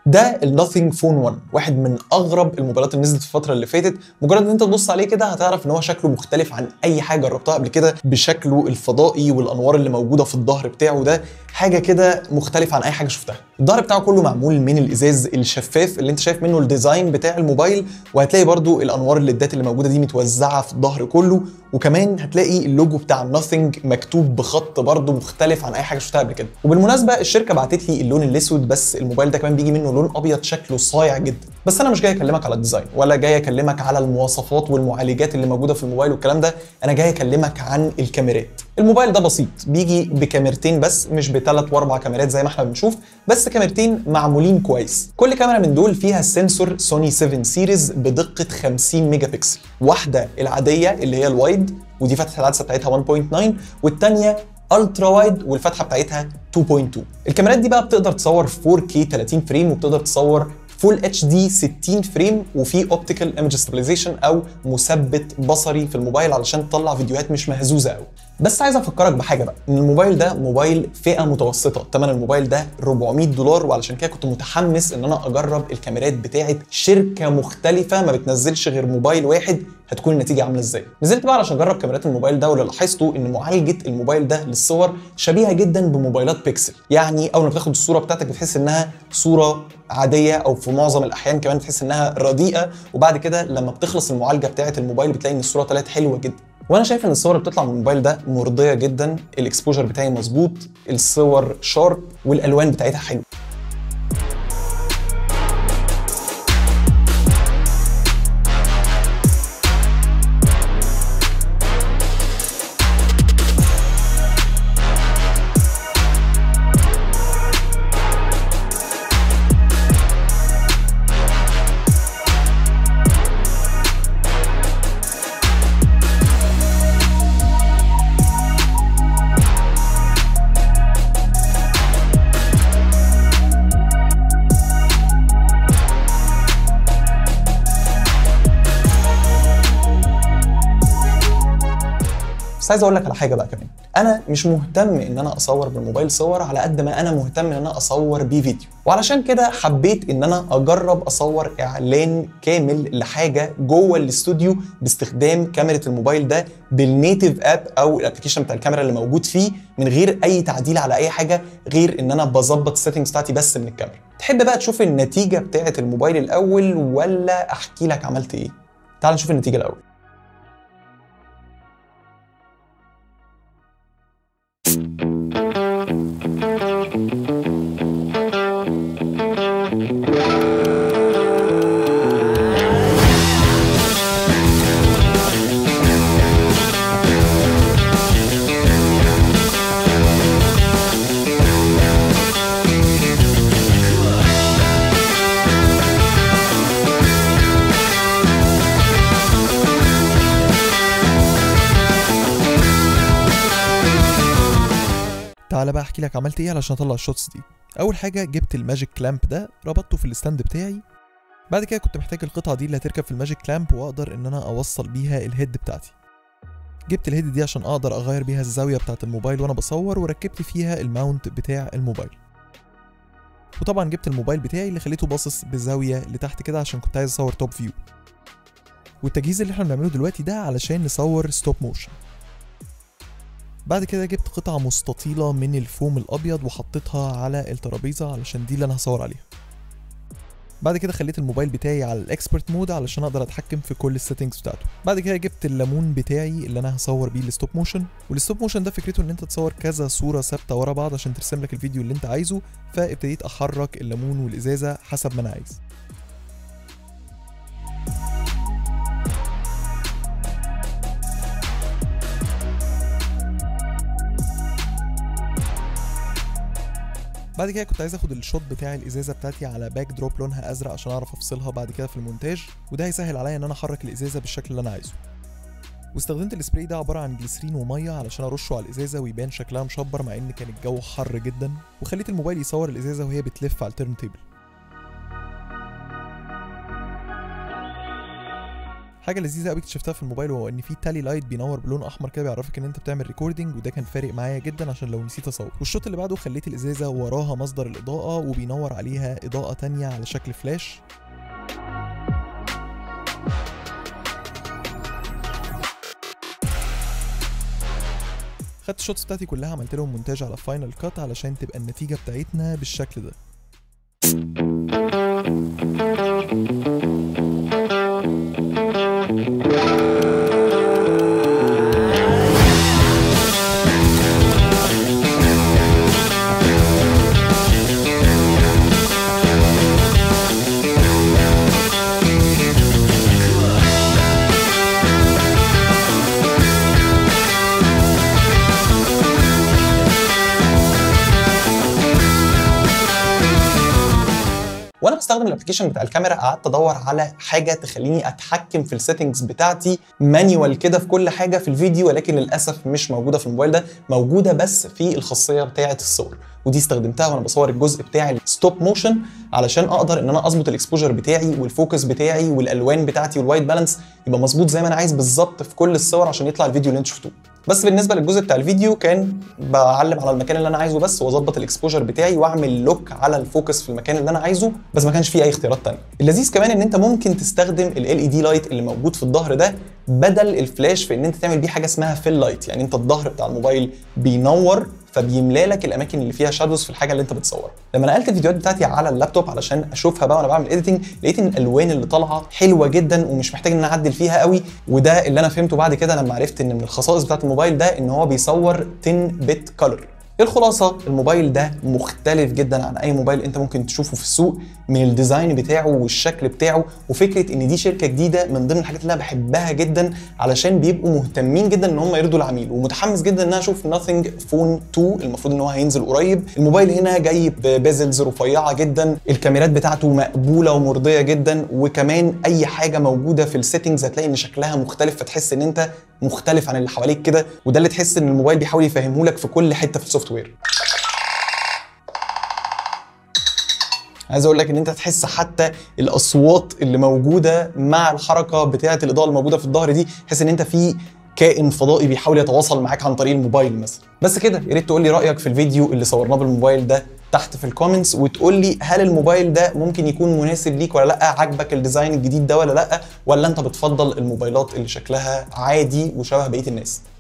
ده الناثينج فون 1، واحد من اغرب الموبايلات اللي نزلت في الفتره اللي فاتت. مجرد ان انت تبص عليه كده هتعرف ان هو شكله مختلف عن اي حاجه جربتها قبل كده، بشكله الفضائي والانوار اللي موجوده في الظهر بتاعه ده حاجه كده مختلفه عن اي حاجه شفتها. الظهر بتاعه كله معمول من الازاز الشفاف اللي انت شايف منه الديزاين بتاع الموبايل، وهتلاقي برده الانوار الليدات اللي موجوده دي متوزعه في الظهر كله، وكمان هتلاقي اللوجو بتاع ناثينج مكتوب بخط برده مختلف عن اي حاجه شفتها قبل كده. وبالمناسبه الشركه بعتت لي اللون الاسود، بس الموبايل ده كمان بيجي منه لون ابيض شكله صايع جدا. بس انا مش جاي اكلمك على الديزاين ولا جاي اكلمك على المواصفات والمعالجات اللي موجوده في الموبايل والكلام ده، انا جاي اكلمك عن الكاميرات. الموبايل ده بسيط، بيجي بكاميرتين بس، مش بثلاث واربع كاميرات زي ما احنا بنشوف، بس كاميرتين معمولين كويس. كل كاميرا من دول فيها سنسور سوني 7 سيريز بدقه 50 ميجا بكسل، واحده العاديه اللي هي الوايد ودي فتحه العدسه بتاعتها 1.9، والثانيه الترا وايد والفتحه بتاعتها 2.2. الكاميرات دي بقى بتقدر تصور 4K 30 فريم، وبتقدر تصور فول اتش دي 60 فريم، وفي اوبتيكال ايمج ستابلايزيشن او مثبت بصري في الموبايل علشان تطلع فيديوهات مش مهزوزه قوي. بس عايز افكرك بحاجه بقى، ان الموبايل ده موبايل فئه متوسطه، ثمن الموبايل ده $400، وعلشان كده كنت متحمس ان انا اجرب الكاميرات بتاعه شركه مختلفه ما بتنزلش غير موبايل واحد، هتكون النتيجه عامله ازاي. نزلت بقى علشان اجرب كاميرات الموبايل ده، واللي لاحظته ان معالجه الموبايل ده للصور شبيهه جدا بموبايلات بيكسل. يعني اول ما بتاخد الصوره بتاعتك بتحس انها صوره عاديه، او في معظم الاحيان كمان بتحس انها رديئه، وبعد كده لما بتخلص المعالجه بتاعه الموبايل بتلاقي ان الصوره طلعت حلوه جدا. وانا شايف ان الصور اللي بتطلع من الموبايل ده مرضيه جدا، الاكسبوجر بتاعي مظبوط، الصور شارب، والالوان بتاعتها حلوه. بس عايز اقول لك على حاجه بقى كمان، انا مش مهتم ان انا اصور بالموبايل صور على قد ما انا مهتم ان انا اصور بيه فيديو، وعلشان كده حبيت ان انا اجرب اصور اعلان كامل لحاجه جوه الاستوديو باستخدام كاميرا الموبايل ده بالنيتيف اب او الابلكيشن بتاع الكاميرا اللي موجود فيه، من غير اي تعديل على اي حاجه غير ان انا بظبط السيتنجز بتاعتي بس من الكاميرا. تحب بقى تشوف النتيجه بتاعه الموبايل الاول ولا احكي لك عملت ايه؟ تعال نشوف النتيجه الاول. تعالى بقى احكي لك عملت ايه علشان اطلع الشوتس دي. اول حاجه جبت الماجيك كلامب ده، ربطته في الستاند بتاعي. بعد كده كنت محتاج القطعه دي اللي هتركب في الماجيك كلامب واقدر ان انا اوصل بيها الهيد بتاعتي. جبت الهيد دي عشان اقدر اغير بيها الزاويه بتاعه الموبايل وانا بصور، وركبت فيها الماونت بتاع الموبايل. وطبعا جبت الموبايل بتاعي اللي خليته باصص بزاويه لتحت كده عشان كنت عايز اصور توب فيو. والتجهيز اللي احنا بنعمله دلوقتي ده علشان نصور ستوب موشن. بعد كده جبت قطعة مستطيلة من الفوم الأبيض وحطيتها على الترابيزة علشان دي اللي أنا هصور عليها. بعد كده خليت الموبايل بتاعي على الإكسبرت مود علشان أقدر أتحكم في كل السيتنجز بتاعته. بعد كده جبت الليمون بتاعي اللي أنا هصور بيه الستوب موشن، والستوب موشن ده فكرته إن أنت تصور كذا صورة ثابتة ورا بعض عشان ترسم لك الفيديو اللي أنت عايزه، فابتديت أحرك الليمون والإزازة حسب ما أنا عايز. بعد كده كنت عايز اخد الشوت بتاع الازازه بتاعتي على باك دروب لونها ازرق عشان اعرف افصلها بعد كده في المونتاج، وده هيسهل عليا ان انا احرك الازازه بالشكل اللي انا عايزه. واستخدمت السبراي ده عباره عن جليسرين وميه علشان ارشه على الازازه ويبان شكلها مشبر مع ان كان الجو حر جدا، وخليت الموبايل يصور الازازه وهي بتلف على التيرن تيبل. حاجه لذيذه قوي اكتشفتها في الموبايل وهو ان في تالي لايت بينور بلون احمر كده بيعرفك ان انت بتعمل ريكوردنج، وده كان فارق معايا جدا عشان لو نسيت اصور. والشوط اللي بعده خليت الازازه وراها مصدر الاضاءه وبينور عليها اضاءه تانية على شكل فلاش. خدت الشوتس بتاعتي كلها عملت لهم مونتاج على فاينل كات علشان تبقى النتيجه بتاعتنا بالشكل ده. وانا بستخدم الابلكيشن بتاع الكاميرا قعدت ادور على حاجه تخليني اتحكم في السيتنجز بتاعتي مانيوال كده في كل حاجه في الفيديو، ولكن للاسف مش موجوده في الموبايل ده، موجوده بس في الخاصيه بتاعه الصور، ودي استخدمتها وانا بصور الجزء بتاع الستوب موشن علشان اقدر ان انا اظبط الاكسبوجر بتاعي والفوكس بتاعي والالوان بتاعتي والوايت بالانس يبقى مظبوط زي ما انا عايز بالظبط في كل الصور عشان يطلع الفيديو اللي انتوا شفتوه. بس بالنسبه للجزء بتاع الفيديو كان بعلم على المكان اللي انا عايزه بس واظبط الاكسبوجر بتاعي واعمل لوك على الفوكس في المكان اللي انا عايزه، بس ما كانش فيه اي اختيارات ثانيه. اللذيذ كمان ان انت ممكن تستخدم ال LED لايت اللي موجود في الظهر ده بدل الفلاش في ان انت تعمل بيه حاجه اسمها فيل لايت، يعني انت الظهر بتاع الموبايل بينور فبيملى لك الاماكن اللي فيها شادوز في الحاجه اللي انت بتصورها. لما نقلت الفيديوهات بتاعتي على اللابتوب علشان اشوفها بقى وانا بعمل اديتنج، لقيت ان الالوان اللي طالعه حلوه جدا ومش محتاج ان انا اعدل فيها قوي، وده اللي انا فهمته بعد كده لما عرفت ان من الخصائص بتاعت الموبايل ده ان هو بيصور 10 بت كولر. الخلاصه الموبايل ده مختلف جدا عن اي موبايل انت ممكن تشوفه في السوق من الديزاين بتاعه والشكل بتاعه، وفكره ان دي شركه جديده من ضمن الحاجات اللي انا بحبها جدا علشان بيبقوا مهتمين جدا ان هم يرضوا العميل، ومتحمس جدا ان انا اشوف ناثينج فون 2 المفروض ان هو هينزل قريب. الموبايل هنا جاي ببيزلز رفيعه جدا، الكاميرات بتاعته مقبوله ومرضيه جدا، وكمان اي حاجه موجوده في السيتنجز هتلاقي ان شكلها مختلف فتحس ان انت مختلف عن اللي حواليك كده، وده اللي تحس ان الموبايل بيحاول يفهمه لك في كل حته في السوفت وير. عايز اقول لك ان انت تحس حتى الاصوات اللي موجوده مع الحركه بتاعه الاضاءه الموجوده في الظهر دي، تحس ان انت في كائن فضائي بيحاول يتواصل معاك عن طريق الموبايل مثلا. بس كده يا ريت تقول لي رايك في الفيديو اللي صورناه بالموبايل ده تحت في الكومنتس، وتقول لي هل الموبايل ده ممكن يكون مناسب ليك ولا لا، عجبك الديزاين الجديد ده ولا لا، ولا انت بتفضل الموبايلات اللي شكلها عادي وشبه بقيه الناس.